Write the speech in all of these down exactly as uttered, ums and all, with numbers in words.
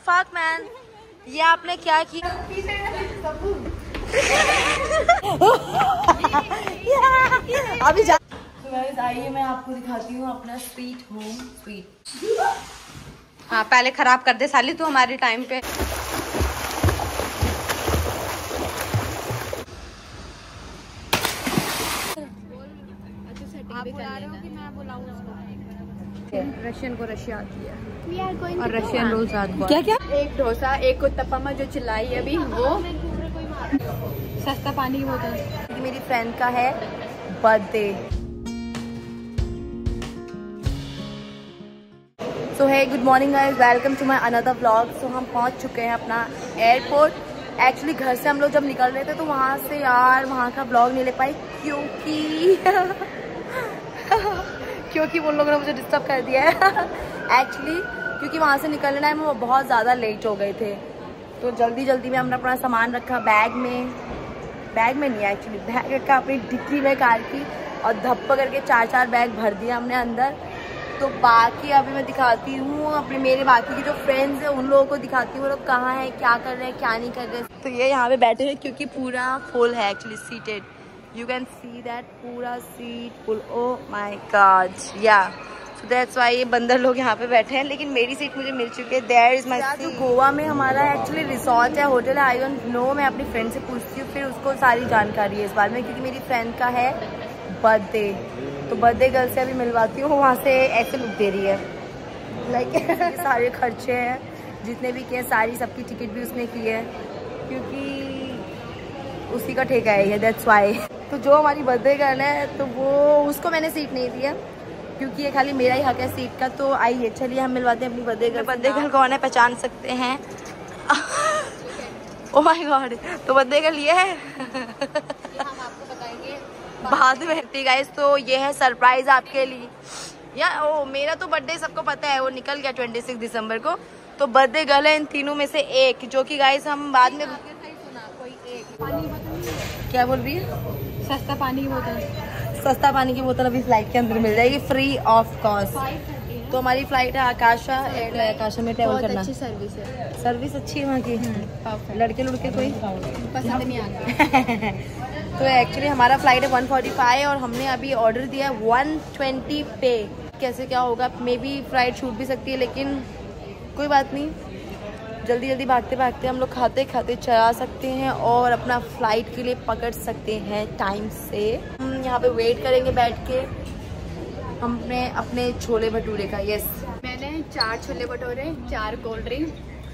Fuck man, ये आपने क्या किया? अभी जा। तो गाइस आइए मैं आपको दिखाती हूँ अपना स्वीट होम स्वीट। हाँ पहले खराब कर दे साली तू हमारे टाइम पे। आप बुला रहे हो कि मैं बुलाऊं उसको? रशियन को रशिया आती है और रशियन रोल साथ। क्या क्या? एक डोसा, एक उत्तपम जो चिल्लाई है अभी वो, सस्ता पानी की बोतल। मेरी फ्रेंड का है birthday. So hi good morning guys, welcome to my another vlog. So हम पहुंच चुके हैं अपना एयरपोर्ट। एक्चुअली घर से हम लोग जब निकल रहे थे तो वहाँ से यार वहाँ का व्लॉग नहीं ले पाई क्योंकि क्योंकि वो लोगों ने मुझे डिस्टर्ब कर दिया है एक्चुअली क्योंकि वहाँ से निकलने टाइम वो बहुत ज़्यादा लेट हो गए थे। तो जल्दी जल्दी में हमने अपना सामान रखा बैग में, बैग में नहीं एक्चुअली बैग रखा अपनी डिक्की में कार की, और धप्पा करके चार चार बैग भर दिया हमने अंदर। तो बाकी अभी मैं दिखाती हूँ अपने मेरे बाकी के जो फ्रेंड्स हैं उन लोगों को दिखाती हूँ वो लोग कहाँ हैं, क्या कर रहे हैं, क्या नहीं कर रहे। तो ये यहाँ पे बैठे हैं क्योंकि पूरा फुल है actually seated. You can see that पूरा seat full. Oh my god yeah so that's why ये बंदर लोग यहाँ पे बैठे हैं, लेकिन मेरी सीट मुझे मिल चुकी है। There is my seat. Goa में हमारा एक्चुअली रिसोर्ट है, होटल है, आई डोंट नो। मैं अपनी फ्रेंड से पूछती हूँ फिर उसको सारी जानकारी है इस बारे में क्योंकि मेरी फ्रेंड का है बर्थडे। तो बर्थडे गर्ल से अभी मिलवाती हूँ, वहाँ से ऐसे लुक दे रही है लाइक like, सारे खर्चे हैं जितने भी किए, सारी सबकी टिकट भी उसने की है क्योंकि उसी का ठेका है ये, दैट्स व्हाई। तो जो हमारी बर्थडे गर्ल है तो वो उसको मैंने सीट नहीं दी है क्योंकि ये खाली मेरा ही हक है सीट का। तो आइए चलिए हम मिलवाते हैं अपनी बर्थडे गर्ल। बर्थडे गर्ल कौन है पहचान सकते हैं? ओह माय गॉड, तो बर्थडे गर्ल ये है हम आपको बताएंगे बाद में। गाइस तो ये है सरप्राइज आपके लिए। या ओ मेरा तो बर्थडे सबको पता है, वो निकल गया छब्बीस दिसंबर को। तो बर्थडे गर्ल है इन तीनों में से एक, जो कि गाइस हम बाद में कोई एक पानी बोतल। क्या बोल रही है? सस्ता पानी की बोतल। सस्ता पानी की बोतल अभी फ्लाइट के अंदर मिल जाएगी फ्री ऑफ कॉस्ट। तो हमारी फ्लाइट है आकाशा एयर, आकाशा में ट्रेवल करना। अच्छी सर्विस है, सर्विस अच्छी है वहाँ की। लड़के लड़के कोई पसंद नहीं आता तो एक्चुअली हमारा फ्लाइट है वन फोर्टी फाइव और हमने अभी ऑर्डर दिया है वन ट्वेंटी पे। कैसे क्या होगा, मे बी फ्लाइट छूट भी सकती है, लेकिन कोई बात नहीं, जल्दी जल्दी भागते भागते हम लोग खाते खाते चला सकते हैं और अपना फ्लाइट के लिए पकड़ सकते हैं टाइम से। हम यहाँ पे वेट करेंगे बैठ के हमने अपने छोले भटूरे का। यस मैंने चार छोले भटूरे, चार कोल्ड ड्रिंक,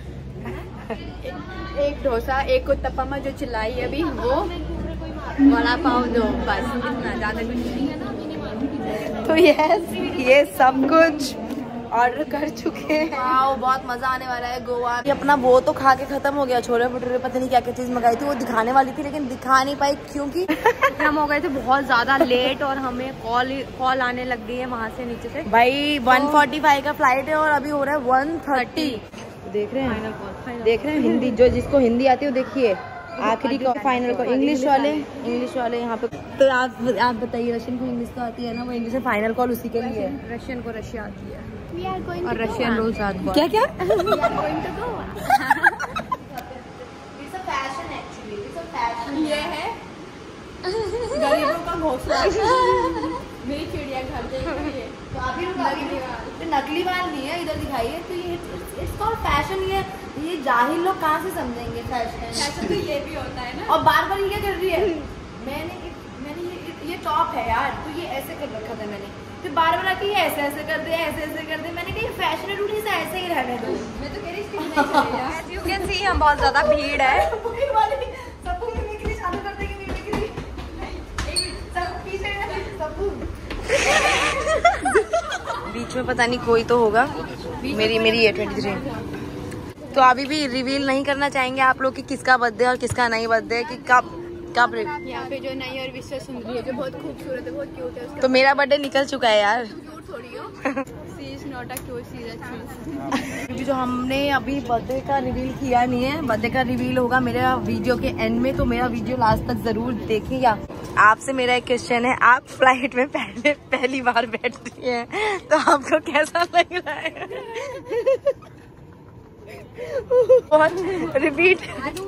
एक डोसा, एक उत्तपम जो चिल्लाई है अभी वो, वड़ा पाव दो, बस इतना, ज्यादा कुछ नहीं है ना। तो यस ये सब कुछ ऑर्डर कर चुके हैं। वाओ बहुत मजा आने वाला है गोवा। ये अपना वो तो खा के खत्म हो गया, छोले भटूरे पता नहीं क्या क्या चीज मंगाई थी, वो दिखाने वाली थी लेकिन दिखा नहीं पाई क्योंकि हम हो गए थे बहुत ज्यादा लेट और हमें कॉल कॉल आने लग गई है वहाँ से नीचे से। भाई वन फोर्टी फाइव का फ्लाइट है और अभी हो रहा है वन थर्टी। देख रहे हैं देख रहे हैं हिंदी, जो जिसको हिंदी आती है वो देखिए आखिरी को फाइनल को। इंग्लिश वाले इंग्लिश वाले यहाँ पे। तो आप आप बताइए, रशियन को इंग्लिश तो आती है ना, वो इंग्लिश में फाइनल कॉल उसी के लिए है। रशियन को रशिया आती है और रशियन रोल साथ। क्या क्या? ये है गरीबों का घोंसला मेरी चिड़िया घर देखिए। तो अभी तो नकली बाल नहीं है, इधर दिखाइए। तो ये इट्स कॉल्ड फैशन। ये ये जाहिल लोग कहाँ से समझेंगे फैशन? फैशन तो ये भी होता है ना। और बार बार ये क्या कर रही है? मैंने मैंने ये ये टॉप है यार, तो ये ऐसे कर रखा था मैंने, फिर बार बार आके ये ऐसे ऐसे कर दे ऐसे ऐसे कर दे। मैंने कहा फैशन है रूटी से ऐसे ही रहने दो। मैं तो कह रही थी यू कैन सी हम बहुत ज्यादा भीड़ है। सबको मिमिक्री चालू कर देंगे, मिमिक्री सब पीछे सबको बीच में पता नहीं कोई तो होगा। मेरी मेरी है ट्वेंटी थ्री। तो अभी भी रिवील नहीं करना चाहेंगे आप लोग कि किसका बर्थडे और किसका नहीं बर्थडे, कि कब कब। यहाँ पे जो नई और विश्व सुंदरी है जो बहुत खूबसूरत है, बहुत क्यूट है। तो मेरा बर्थडे निकल चुका है यार। थोड़ी हो she is not a cute, she is a चीज। क्योंकि जो हमने अभी बर्थडे का रिवील किया नहीं है, बर्थडे का रिवील होगा मेरे वीडियो के एंड में, तो मेरा वीडियो लास्ट तक जरूर देखिएगा। आपसे मेरा एक क्वेश्चन है, आप फ्लाइट में पहले पहली बार बैठ रही हैं तो आपको कैसा लग रहा है? रिपीट।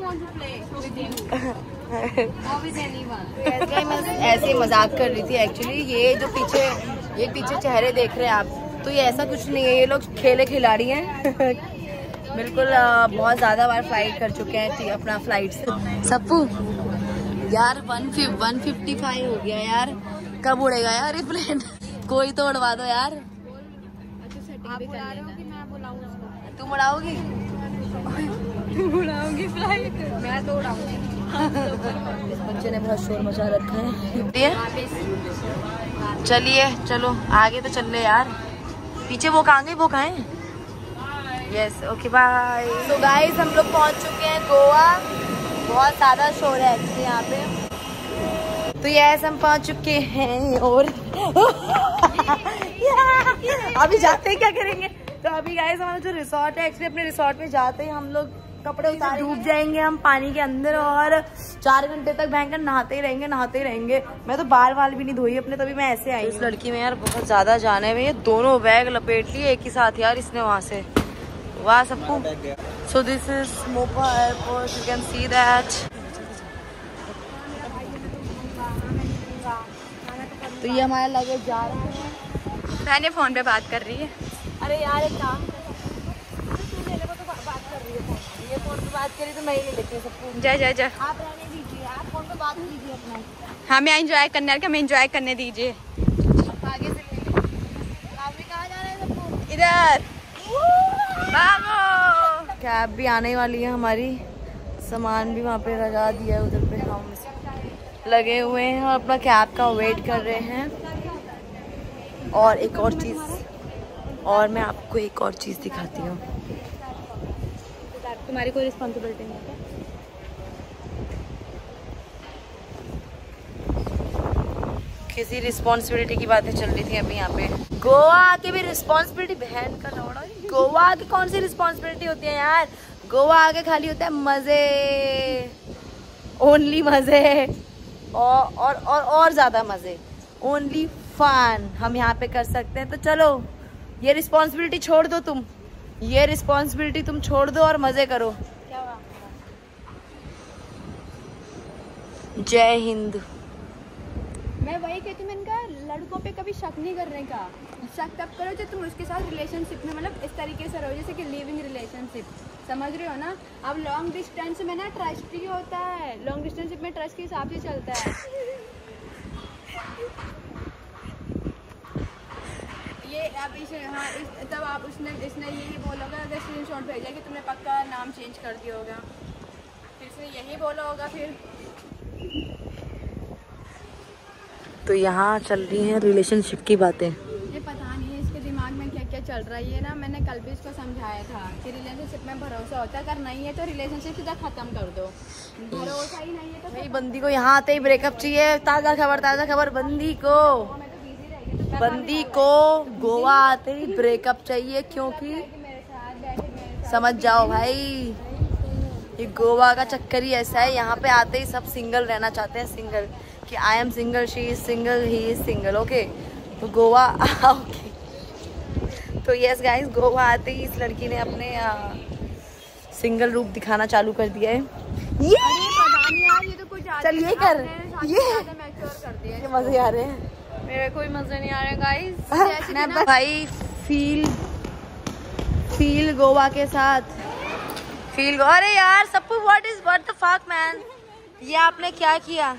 मैं ऐसे मजाक कर रही थी एक्चुअली। ये जो पीछे ये पीछे चेहरे देख रहे हैं आप, तो ये ऐसा कुछ नहीं है, ये लोग खेले खिलाड़ी हैं। बिल्कुल बहुत ज्यादा बार फ्लाइट कर चुके हैं अपना फ्लाइट से। सप्पू यार वन फिफ्टी फाइव हो गया यार, कब उड़ेगा यार ये प्लेन? कोई तो उड़वा दो यार। आप उड़ा रहे हो कि मैं बुलाऊं उसको? तुम उड़ाओगी? तुम उड़ाओगी फ्लाइट? मैं तो उड़ाऊंगी। इस बच्चे ने बहुत शोर मचा रखा है। चलिए चलो आगे तो चल ले यार। पीछे वो कहाँ गए? वो कहाँ है? Yes okay bye. तो गाइस हम लोग पहुंच चुके हैं गोवा। बहुत ज्यादा शोर है एक्चुअली यहाँ पे। तो यस हम पहुंच चुके हैं और अभी जाते ही क्या करेंगे? तो अभी गाइस हमारा जो रिसोर्ट है एक्चुअली, अपने रिसोर्ट में जाते ही हम लोग कपड़े उतार डूब जाएंगे हम पानी के अंदर और चार घंटे तक भयंकर नहाते ही रहेंगे नहाते ही रहेंगे। मैं तो बाल बाल भी नहीं धोई अपने, तभी मैं ऐसे आई। इस लड़की में यार बहुत ज्यादा जाने में, ये दोनों बैग लपेट लिए एक ही साथ यार इसने वहाँ से। वाह सबको। So this is Mopa airport, you can see that. तो ये हमारा लगेज जा रहा है। मैंने फोन पे बात कर रही है। अरे यार एक काम बात कर रही है, ये फोन पे बात करी तो मैं ही ले लेती हूँ सबको। जय जय जय। आप रहने दीजिए, आप फोन पे बात कीजिए अपना। हमें एंजॉय करने हमें एंजॉय करने दीजिए। आगे से ले लीजिए। आप भी कहाँ जा रहे हैं सबको? इधर भागो। कैब भी आने वाली है हमारी, सामान भी वहाँ पे लगा दिया है उधर पे, हम लगे हुए हैं और अपना कैब का वेट कर रहे हैं। और एक और चीज़, और मैं आपको एक और चीज़ दिखाती हूँ। तुम्हारी कोई रिस्पॉन्सिबिलिटी नहीं है? किसी रिस्पॉन्सिबिलिटी की बातें चल रही थी अभी यहाँ पे। गोवा आके भी रिस्पॉन्सिबिलिटी, बहन का लौड़ा। गोवा आके कौन सी रिस्पॉन्सिबिलिटी होती है यार? गोवा आके खाली होता है मजे, ओनली मजे और और और, और ज्यादा मजे, ओनली फन हम यहाँ पे कर सकते हैं। तो चलो ये रिस्पॉन्सिबिलिटी छोड़ दो, तुम ये रिस्पॉन्सिबिलिटी तुम छोड़ दो और मजे करो। जय हिंद। मैं वही कहती हूँ, मैंने कहा लड़कों पे कभी शक नहीं करने का। शक तब करो जब तुम उसके साथ रिलेशनशिप में, मतलब इस तरीके से रहो जैसे कि लिविंग रिलेशनशिप, समझ रहे हो ना? अब लॉन्ग डिस्टेंस में ना ट्रस्ट ही होता है, लॉन्ग डिस्टेंस में ट्रस्ट के हिसाब से चलता है। ये अब इस हाँ इस, तब आप उसने इसने यही बोलोगा, अगर स्क्रीनशॉट भेजा कि तुमने पक्का नाम चेंज कर दिया होगा, फिर इसने यही बोला होगा। फिर तो यहाँ चल रही हैं रिलेशनशिप की बातें। ये पता नहीं इसके दिमाग में क्या क्या चल रहा है। ये ना मैंने कल भी इसको समझाया था कि रिलेशनशिप में भरोसा होता है, अगर नहीं है तो रिलेशनशिप सीधा खत्म कर दो। भरोसा ही नहीं है तो भाई बंदी को यहाँ आते ही ब्रेकअप चाहिए। ताज़ा खबर ताज़ा खबर, बंदी को बंदी को गोवा आते ही ब्रेकअप चाहिए, क्योंकि समझ जाओ भाई ये गोवा का चक्कर ही ऐसा है। यहाँ पे आते ही सब सिंगल रहना चाहते हैं, सिंगल कि I am single, she is single, he is single. Okay तो गोवा ओके तो यस गाइस, गोवा आते ही इस लड़की ने अपने आ, सिंगल रूप दिखाना चालू कर दिया है। ये पता नहीं यार, ये तो कुछ चल ये कर, ये कर दिया। ये मजे आ रहे हैं। मेरे कोई मजे नहीं आ रहे गाइस। मैं भाई फील फील गोवा के साथ फील। अरे यार Sappu, what is what the fuck man, ये आपने क्या किया?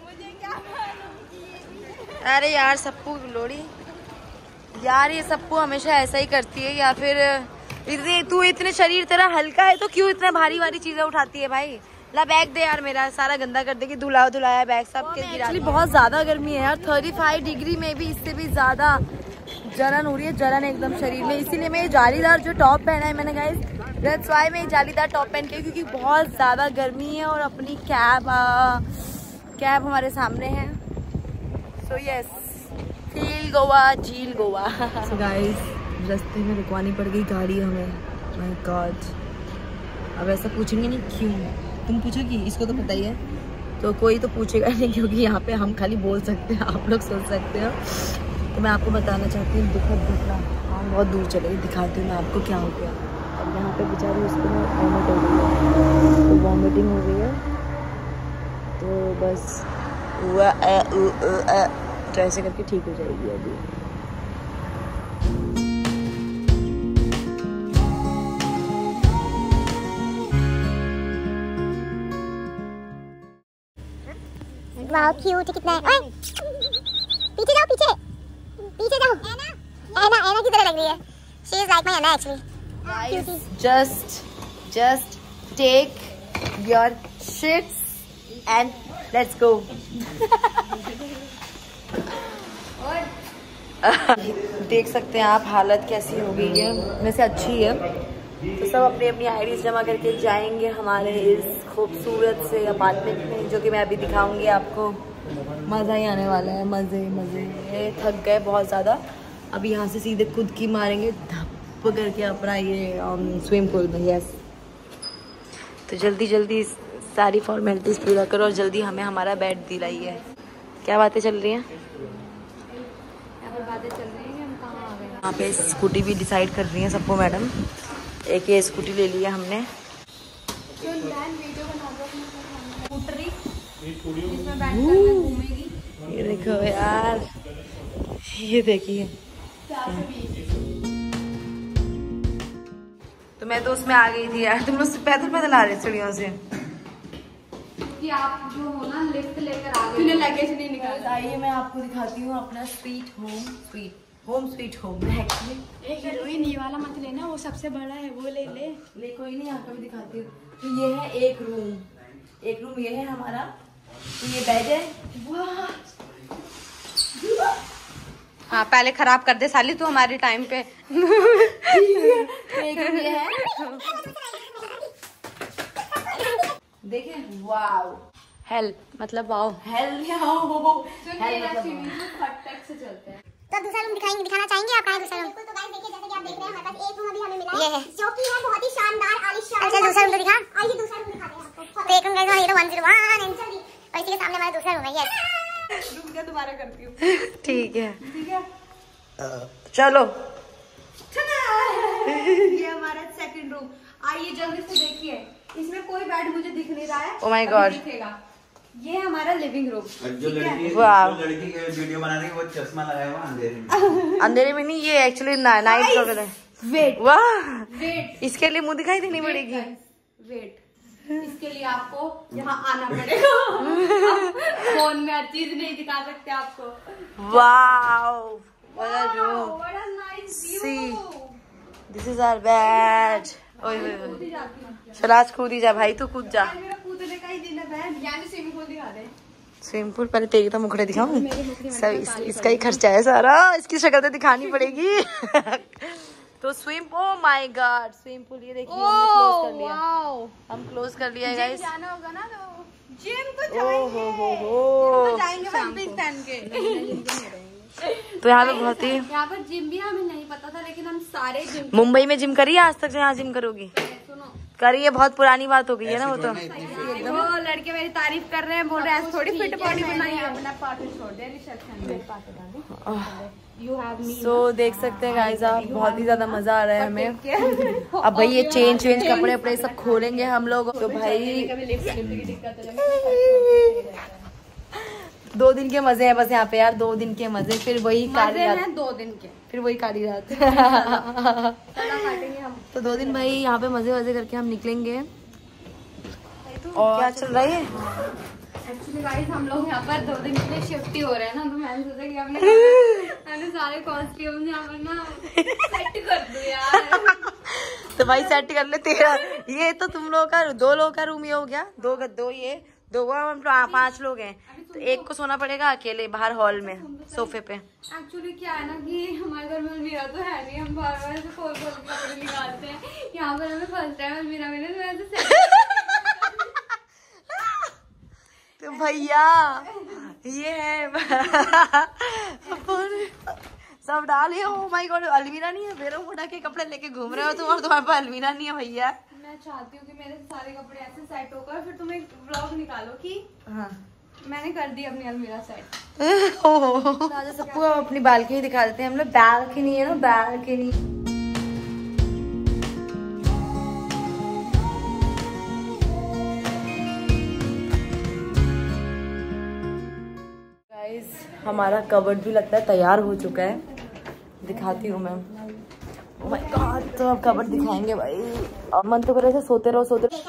अरे यार सप्पू लोड़ी यार, ये सप्पू हमेशा ऐसा ही करती है। या फिर इतनी तू इतने शरीर तेरा हल्का है तो क्यों इतने भारी भारी चीजें उठाती है भाई? ला बैग दे यार, मेरा सारा गंदा कर देगी। धुला धुलाया बैग सब के गिरा। बहुत ज्यादा गर्मी है यार, थर्टी फाइव डिग्री में भी इससे भी ज्यादा जलन हो रही है, जलन एकदम शरीर में। इसीलिए मैं जालीदार जो टॉप पहना है मैंने गाइस, दैट्स व्हाई मैं जालीदार टॉप पहन के, क्योंकि बहुत ज्यादा गर्मी है और अपनी कैब कैब हमारे सामने है। सो यस, फील गोवा, झील गोवा। सो गाइस रास्ते में रुकवानी पड़ गई गाड़ी हमें। माय गॉड, अब ऐसा पूछेंगे नहीं क्यों? तुम पूछोगी, इसको तो पता ही है, तो कोई तो पूछेगा नहीं, क्योंकि यहाँ पे हम खाली बोल सकते हैं, आप लोग सोच सकते हो। तो मैं आपको बताना चाहती हूँ दुखद घटना। हाँ बहुत दूर चले गई, दिखाती हूँ मैं आपको क्या हो गया। यहाँ पे बेचारी उसको ना वॉमिट हो गई है, तो वॉमिटिंग हो गई है, तो बस हुआ तो ऐसे करके ठीक हो जाएगी अभी। वाह क्यूट कितना है। ओए पीछे जाओ, पीछे पीछे जाओ। ऐना ऐना ऐना की तरह लग रही है। शी इज लाइक माय ऐना actually. Just just take your shits and let's go. देख सकते हैं आप हालत कैसी हो गई है, वैसे अच्छी है। तो सब अपनी अपनी आईडीज जमा करके जाएंगे हमारे इस खूबसूरत से अपार्टमेंट में, जो कि मैं अभी दिखाऊंगी आपको। मज़ा ही आने वाला है, मज़े मज़े। थक गए बहुत ज़्यादा, अभी यहाँ से सीधे खुद की मारेंगे धप करके अपना ये स्विमिंग पूल में। यस, तो जल्दी जल्दी सारी फॉर्मेलिटीज़ पूरा करो और जल्दी हमें हमारा बेड दिलाइए। क्या बातें चल रही हैं यहाँ पर? बातें चल रही हैं हम कहाँ आ गए। यहाँ पे स्कूटी भी डिसाइड कर रही है सबको मैडम। एक ये स्कूटी ले लिया हमने। वीडियो बना दो स्कूटरी जिसमें बैठकर मैं घूमेगी। ये देखो यार, ये देखिए। तो मैं तो उसमें आ गई थी यार, तुम लोग पैदल पैदल आ रहे चिड़ियों से। कि आप जो हो ना लिफ्ट लेकर आ गए, लगेज नहीं निकाला। आइए मैं आपको दिखाती हूँ अपना sweet home, sweet home sweet home. Actually एक हीरोइन ये वाला मत लेना, वो सबसे बड़ा है, वो ले ले। ले कोई नहीं, यहाँ का भी दिखाती हूँ। तो ये है एक रूम, एक रूम ये है हमारा। तो ये बेड है। हाँ पहले खराब कर दे साली तू हमारे टाइम पे। एक रूम ये है, देखिए। वाओ, हेल्प मतलब वाओ। हेल्प से चलते हैं। तो दूसरा रूम दिखाएंगे, दिखाना चाहेंगे आप? दूसरा रूम तो गाइस देखिए, जैसे कि आप देख रहे हैं हमारे पास एक रूम अभी हमें मिला है, ये है जो कि है बहुत ही शानदार आलीशान। अच्छा दूसरा रूम तो दिखा। आइए दूसरा रूम दिखाते हैं आपको। तो एक रूम गाइस ये तो वन ज़ीरो वन एंड और इसी के सामने हमारा दूसरा रूम है। यस, रूम क्या दोबारा करती हूँ। ठीक है, ठीक है चलो। ये हमारा सेकंड रूम। आइए जल्दी से देखिए, इसमें कोई बेड मुझे दिख नहीं रहा है। Oh my God. दिखेगा। ये हमारा लिविंग रूम। जो लड़की वाह। जो लड़की के वीडियो बना रही है वो चश्मा लगाया हुआ अंधेरे में। अंधेरे में नहीं, ये एक्चुअली नाइट वगैरह है। वेट वाह, वेट इसके लिए मुंह दिखाई देनी पड़ेगी। वेट इसके लिए आपको यहाँ आना पड़ेगा। फोन में हर चीज नहीं दिखा सकते आपको। Wow, what a room. What a nice view. See, this is our bed. ओए ओए ओए, चल आज कूद ही जा भाई, तू कूद जा। मेरा कूदने का ही दिन है बहन। यहाँ स्विमिंग पूल दिखा दे। स्विमिंग पूल पहले तेरी तो मुखड़े दिखाऊं। सब इस, इसका ही खर्चा है सारा, इसकी शक्ल तो दिखानी पड़ेगी। तो swimming, oh my god, swimming pool ये देखिए हमने क्लोज कर लिया। हम क्लोज कर लिया गाइस। जाना होगा ना तो जिम तो ओ जाएंगे। हो हो हो, तो जाएंगे वन पीस पहन के। तो यहाँ पे बहुत ही, यहाँ पर जिम भी हमें नहीं पता था, लेकिन हम सारे जिम मुंबई में जिम करी है आज तक जो यहाँ जिम करोगी? सुनो करी है, बहुत पुरानी बात हो गई है ना वो तो। वो लड़के मेरी तारीफ कर रहे हैं, बोल रहे हैं थोड़ी फिट बॉडी बनाई है। अपना पार्ट छोड़ दे रिसेप्शन में। You have me. सो देख सकते हैं गाइस आप, बहुत ही ज्यादा मजा आ रहा है हमें। अब भाई ये चेंज चेंज कपड़े वपड़े सब खोलेंगे हम लोग। तो भाई दो दिन के मजे हैं बस यहाँ पे यार, दो दिन के मजे, फिर वही काली रात, दो दिन के फिर वही काली रात। काटेंगे हम। तो दो दिन भाई यहाँ पे मजे वजे करके हम निकलेंगे। और क्या चल रहा है? एक्चुअली गाइस हम लोग यहाँ पर दो दिन के लिए शिफ्ट ही हो रहे हैं ना, तो मैंने सोचा कि हमने मैंने सारे कॉस्ट्यूम यहाँ पर ना सेट कर दूं यार। तो भाई सेट कर ले तेरा। ये तो तुम लोगों का, दो लोगों का रूम ये हो गया, दो दो ये दो, हम पांच लोग हैं, तो एक को सोना पड़ेगा अकेले बाहर हॉल में सोफे पे। एक्चुअली क्या है ना कि हमारे घर में अलमीरा तो है नहीं, हम बार बार से खोल खोल के कपड़े निकालते हैं। यहाँ पर हमें फर्स्ट टाइम अलमीरा मिले तो ऐसे तो भैया ये है सब डालिए। ओ माय गॉड, अलमीरा नहीं है, बेरों उठा के कपड़े लेके घूम रहे हो तुम और तुम्हारे पास अलमीरा नहीं है भैया। मैं चाहती हूँ कि मेरे सारे कपड़े ऐसे सेट होकर फिर तुम एक ब्लॉग निकालो कि हाँ मैंने कर दी अपनी अलमीरा सेट। तो सबको अपनी बालकनी दिखा देते हैं हम लोग। बालकनी है ना, बालकनी। हमारा कबर्ड भी लगता है तैयार हो चुका है, दिखाती हूँ मैं। ओह माय गॉड, तो अब कबर्ड दिखाएंगे भाई। अब मन तो कर रहे थे सोते रहो सोते रहो।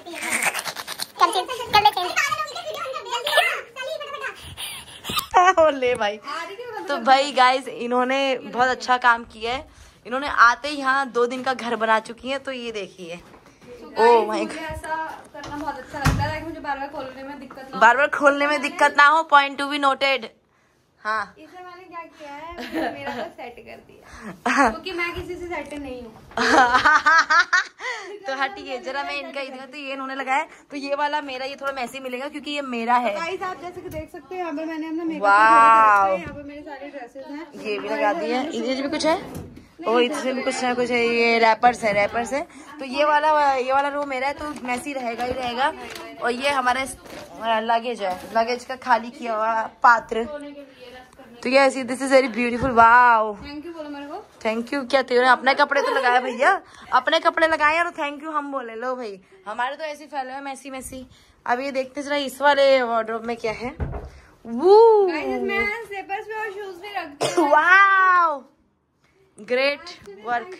ले भाई। तो भाई गाइस इन्होंने बहुत अच्छा काम किया है, इन्होंने आते ही यहाँ दो दिन का घर बना चुकी हैं। तो ये देखिए, ओह माय गॉड, ऐसा करना बहुत अच्छा लगता है, मुझे बार बार खोलने में दिक्कत ना बार बार खोलने में दिक्कत ना हो। Point to be noted. हाँ, इसे मैंने क्या किया है, मैंने मेरा तो सेट कर दिया क्योंकि मैं किसी से सेट नहीं हूँ। तो हटिए जरा, मैं इनका ही दिखा। तो ये इन्होंने लगाया, तो ये वाला मेरा, ये थोड़ा मैसी मिलेगा क्योंकि ये मेरा है। गाइस आप जैसे कि देख सकते हो यहाँ पर मैंने अपना मेकअप वाव, यहाँ पर मेरे सारे ड्रेसेस हैं। ये भी लगा दिए। इधर भी कुछ है, और इसमें भी कुछ ना कुछ है। ये रैपर्स है, रैपर्स है। तो ये वाला ये वाला रो मेरा है, तो मैसी रहेगा ही रहेगा। और ये हमारे लगेज है, लगेज का खाली किया हुआ पात्र। तो ये ऐसी, this is very beautiful. Wow, thank you बोलो मेरे को। थैंक यू क्या, तेरे अपने कपड़े तो लगाए भैया, अपने कपड़े लगाए और थैंक यू हम बोले। लो भाई, हमारे तो ऐसे फैले हुए मैसी मैसी। अब ये देखते जरा इस वाले वार्डरोब में क्या है। वो मैं स्लीपर्स पे और शूज भी रखती हूँ। Wow, great work,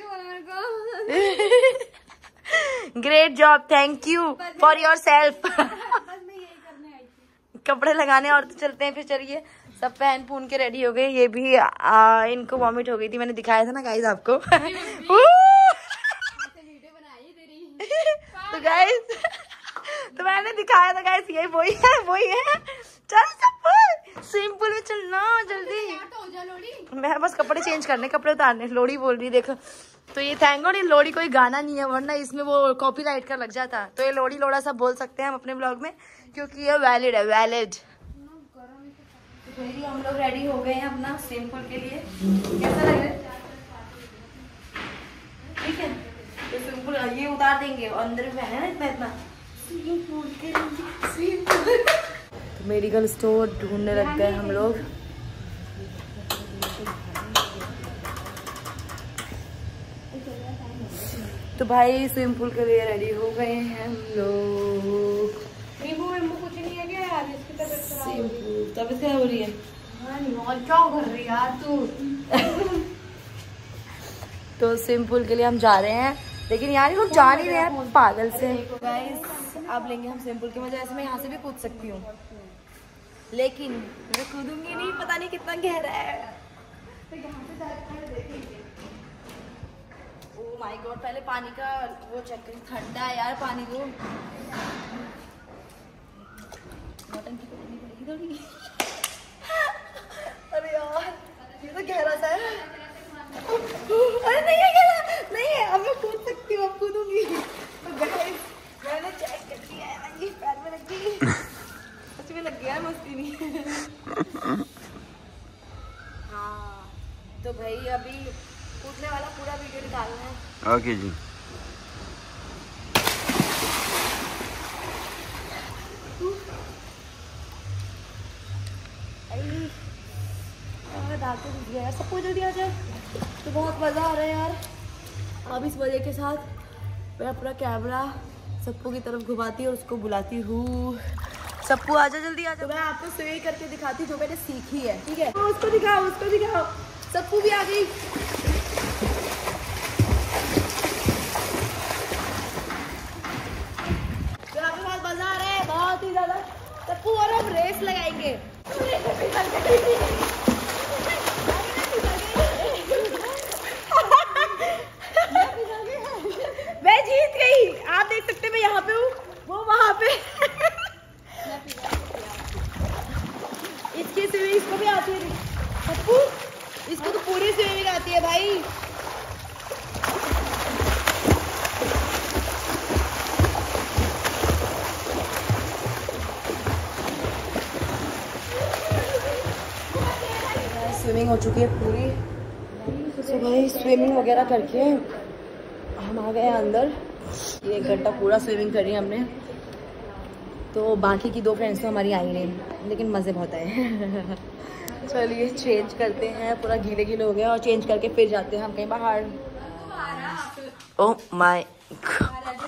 great job, thank you for yourself. कपड़े लगाने और तो चलते हैं फिर। चलिए, सब पहन पून के रेडी हो गए। ये भी आ, इनको वॉमिट हो गई थी, मैंने दिखाया था ना गाइस आपको। तो गाइस, तो मैंने दिखाया था गाइस, ये वही है, वही है। चल सब सिंपल में चलना जल्दी। मैं बस कपड़े चेंज करने, कपड़े उतारने। लोड़ी बोल रही देखो। तो ये थैंक गॉड, ये लोड़ी कोई गाना नहीं है, वरना इसमें वो कॉपीराइट का लग जाता। तो ये लोड़ी लोड़ा सब बोल सकते हैं हम अपने ब्लॉग में, क्योंकि ये वैलिड है, वैलिड। तो हम लोग रेडी हो गए हैं अपना सिंपल के लिए। कैसा लग रहा है? ठीक है, तो सिंपल ये उतार देंगे और अंदर में है ना इतना इतना सिंपल के लिए। तो मेडिकल स्टोर ढूंढने लग गए हम लोग। तो भाई स्विमिंग पूल के लिए रेडी हो गए हैं हम लोग। नींबू वींबू कुछ नहीं है क्या यार? इसकी तबीयत खराब तबीयत क्या हो रही है? और क्या कर रही है यार तू? तो स्विमिंग पूल के लिए हम जा रहे हैं, लेकिन यार ये लोग जा नहीं रहे हैं पागल से। गाइस अब लेंगे हम स्विमिंग पूल की मजा। ऐसे मैं यहाँ से भी कूद सकती हूँ, लेकिन मैं कूदूंगी नहीं, पता नहीं कितना गहरा है। ओह माय गॉड, पहले पानी का वो चेक करें, ठंडा है यार पानी। वो बटन की करनी पड़ेगी थोड़ी। अरे यार ये तो गहरा सा है। अरे नहीं है गहरा, नहीं है। अब मैं कूद सकती हूँ, अब कूदूंगी। तो गाइस मैंने चेक कर लिया है, ये पैर में लग गई, सच में लग गया है, मस्ती नहीं। हाँ तो भाई अभी कूदने वाला पूरा वीडियो निकालना है। ओके जी। दांतों दिख गया यार, सबको जल्दी आ जाए। तो बहुत मज़ा आ रहा है यार। अब इस वजह के साथ मैं पूरा कैमरा सबको की तरफ घुमाती और उसको बुलाती हूँ। सबको आजा जल्दी आजा। तो मैं आपको स्विमिंग करके दिखाती जो मैंने सीखी है, ठीक है? तो उसको दिखाओ, उसको दिखाओ। सबको भी आ गई। तो आपके पास मजा आ रहा है बहुत ही ज्यादा। सबको और हम रेस लगाएंगे। मैं जीत गई, आप देख सकते हैं मैं यहाँ पे हूँ, वो वहाँ पे। इसकी स्विमिंग इसको भी आती है पप्पू, इसको तो पूरी स्विमिंग आती है भाई। स्विमिंग हो चुकी है पूरी। तो भाई स्विमिंग वगैरह करके हम आ गए अंदर। ये एक घंटा पूरा स्विमिंग करी हमने। तो बाकी की दो फ्रेंड्स तो हमारी आई नहीं, लेकिन मज़े बहुत आए। चलिए चेंज करते हैं, पूरा गीले गीले हो गया और चेंज करके फिर जाते हैं हम कहीं बाहर। ओह माय गॉड,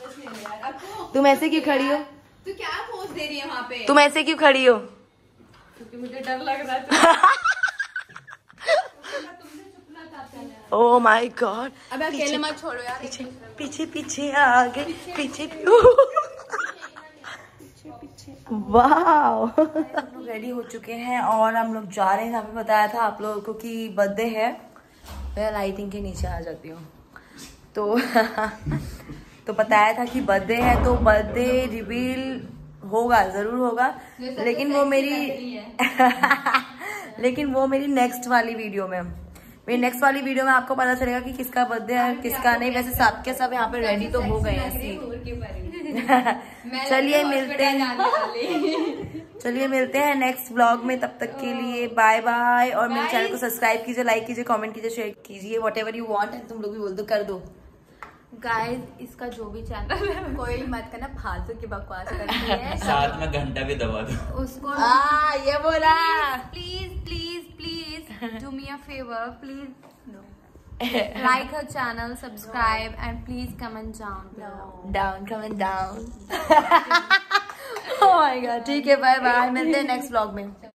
तुम ऐसे क्यों खड़ी हो? तू क्या पोज दे रही है वहाँ पे? तुम ऐसे क्यों खड़ी हो? क्योंकि मुझे डर लग रहा था। ओह माय गॉड, अब अकेले मत छोड़ो यार। पीछे पीछे पीछे आगे पीछे वाह। हम लोग रेडी हो चुके हैं और हम लोग जा रहे हैं। हमें बताया था आप लोगों को कि बर्थडे है। मैं लाइटिंग के नीचे आ जाती हूँ तो तो बताया था कि बर्थडे है तो बर्थडे रिवील होगा, जरूर होगा, लेकिन वो मेरी लेकिन वो मेरी नेक्स्ट वाली वीडियो में मेरी नेक्स्ट वाली वीडियो में आपको पता चलेगा कि किसका बर्थडे है किसका नहीं। वैसे सब के सब यहाँ पे रेडी तो हो गए हैं। चलिए मिलते हैं चलिए मिलते हैं नेक्स्ट व्लॉग में। तब तक के लिए बाय बाय। और मेरे चैनल को सब्सक्राइब कीजिए, लाइक कीजिए, कमेंट कीजिए, शेयर कीजिए, वॉट एवर यू वॉन्ट। तुम लोग भी बोल दो, कर दो। गाइस, इसका जो भी चैनल है कोई मत करना, फालतू की बकवास करती है। साथ में घंटा भी दबा दो उसको। आ, ये बोला। Please please please do me a favour, please like her channel, subscribe and please comment down down comment down. Oh my god. ठीक है, बाय बाय। मिलते हैं नेक्स्ट व्लॉग में।